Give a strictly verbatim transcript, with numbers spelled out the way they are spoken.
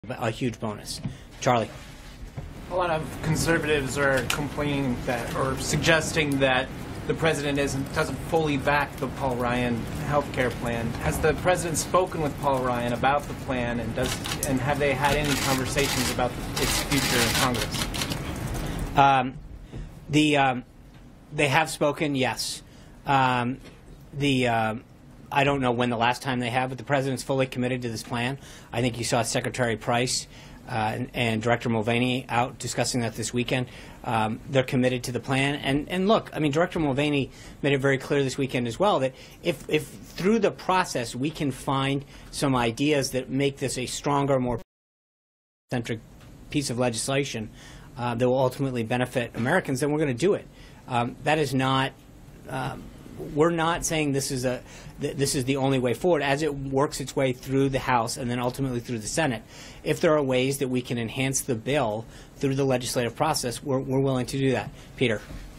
a huge bonus. Charlie. A lot of conservatives are complaining that, or suggesting that the president isn't doesn't fully back the Paul Ryan health care plan. Has the president spoken with Paul Ryan about the plan, and does and have they had any conversations about its future in Congress? Um, the um, they have spoken, yes. Um, the um, I don't know when the last time they have, but the president's fully committed to this plan. I think you saw Secretary Price uh, and, and Director Mulvaney out discussing that this weekend. Um, they're committed to the plan. And, and look, I mean, Director Mulvaney made it very clear this weekend as well that if, if through the process we can find some ideas that make this a stronger, more centric piece of legislation uh, that will ultimately benefit Americans, then we're going to do it. Um, that is not. Um, We're not saying this is a th this is the only way forward. As it works its way through the House and then ultimately through the Senate, if there are ways that we can enhance the bill through the legislative process, we're, we're willing to do that. Peter.